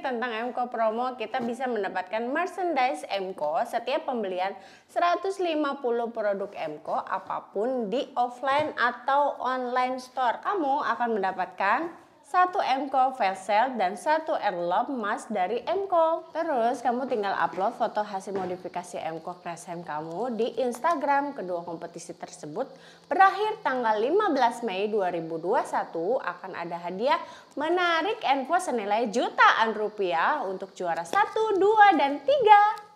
tentang MCO promo, kita bisa mendapatkan merchandise MCO setiap pembelian 150 produk MCO apapun di offline atau online store. Kamu akan mendapatkan 1 MCO flash sale dan 1 heirloom emas dari MCO. Terus kamu tinggal upload foto hasil modifikasi MCO crash hem kamu di Instagram. Kedua kompetisi tersebut berakhir tanggal 15 Mei 2021. Akan ada hadiah menarik info senilai jutaan rupiah untuk juara 1, 2, dan 3.